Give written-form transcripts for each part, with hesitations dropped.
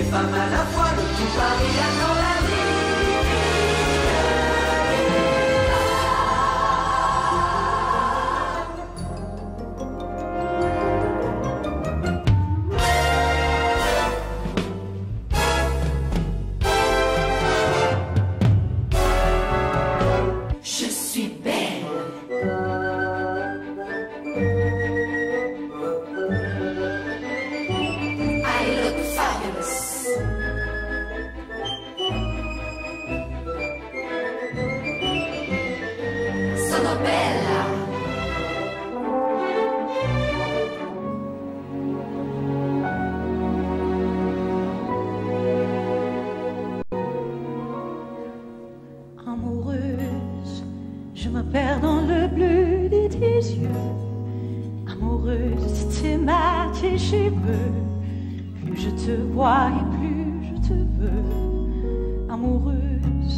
femmes à la fois, le tout Paris attend la Amoureuse, je me perds dans le bleu de tes yeux. Amoureuse de tes mains, tes cheveux. Plus je te vois et plus je te veux. Amoureuse.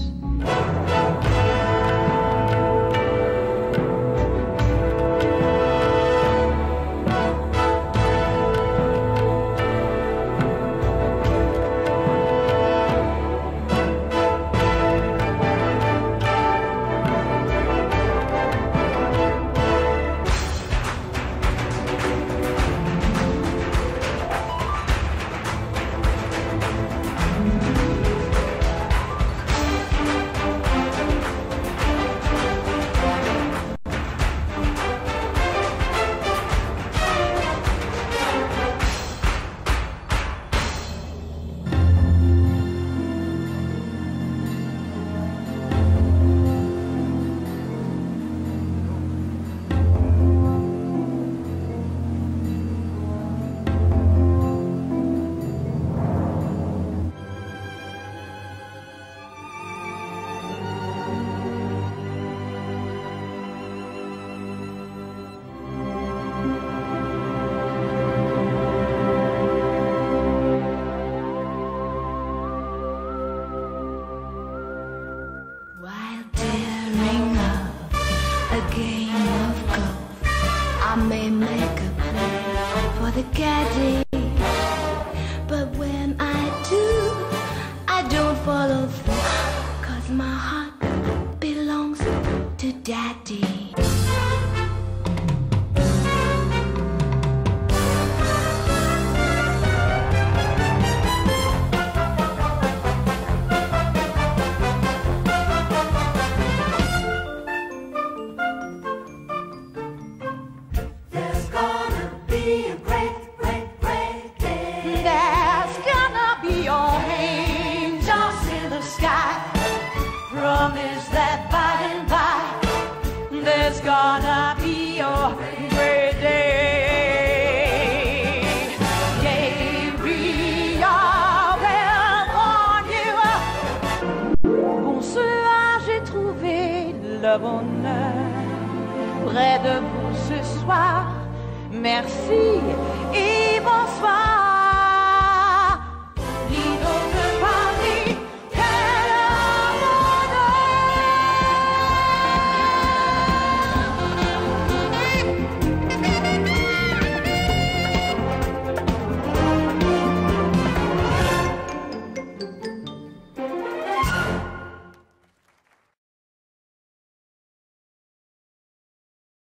I may make a play for the caddy, but when I do, I don't follow through, 'cause my heart belongs to Daddy. Promise that by and by there's gonna be a great day. Gabriel will warn you. Bonsoir, j'ai trouvé le bonheur près de vous ce soir. Merci et bonsoir.